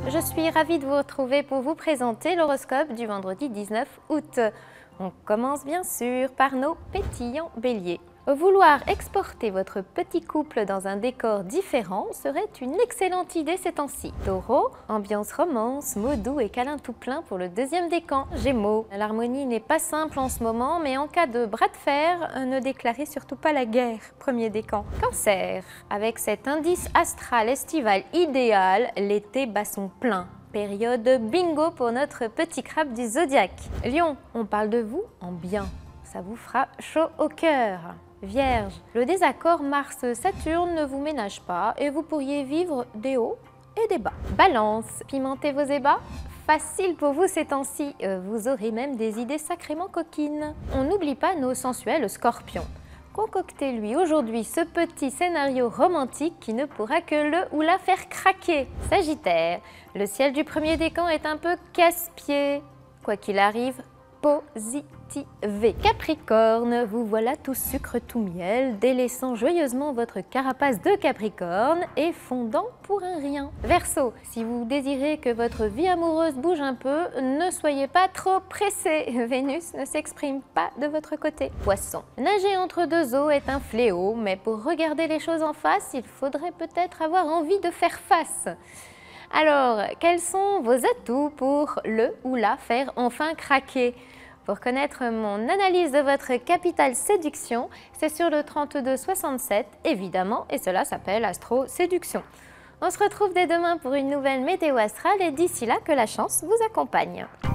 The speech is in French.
je suis ravie de vous retrouver pour vous présenter l'horoscope du vendredi 19 août. On commence bien sûr par nos pétillants béliers. Vouloir exporter votre petit couple dans un décor différent serait une excellente idée ces temps-ci. Taureau, ambiance romance, mots doux et câlin tout plein pour le deuxième décan. Gémeaux, l'harmonie n'est pas simple en ce moment, mais en cas de bras de fer, ne déclarez surtout pas la guerre. Premier décan. Cancer, avec cet indice astral estival idéal, l'été bat son plein. Période bingo pour notre petit crabe du zodiaque. Lion, on parle de vous en bien, ça vous fera chaud au cœur. Vierge, le désaccord Mars-Saturne ne vous ménage pas et vous pourriez vivre des hauts et des bas. Balance, pimentez vos ébats? Facile pour vous ces temps-ci, vous aurez même des idées sacrément coquines. On n'oublie pas nos sensuels scorpions. Concoctez-lui aujourd'hui ce petit scénario romantique qui ne pourra que le ou la faire craquer. Sagittaire, le ciel du premier décan est un peu casse-pied. Quoi qu'il arrive, positiver. Capricorne, vous voilà tout sucre tout miel, délaissant joyeusement votre carapace de Capricorne et fondant pour un rien. Verseau, si vous désirez que votre vie amoureuse bouge un peu, ne soyez pas trop pressé. Vénus ne s'exprime pas de votre côté. Poisson, nager entre deux eaux est un fléau, mais pour regarder les choses en face, il faudrait peut-être avoir envie de faire face. Alors, quels sont vos atouts pour le ou la faire enfin craquer? Pour connaître mon analyse de votre capitale séduction, c'est sur le 3267 évidemment, et cela s'appelle Astro Séduction. On se retrouve dès demain pour une nouvelle météo astrale et d'ici là que la chance vous accompagne.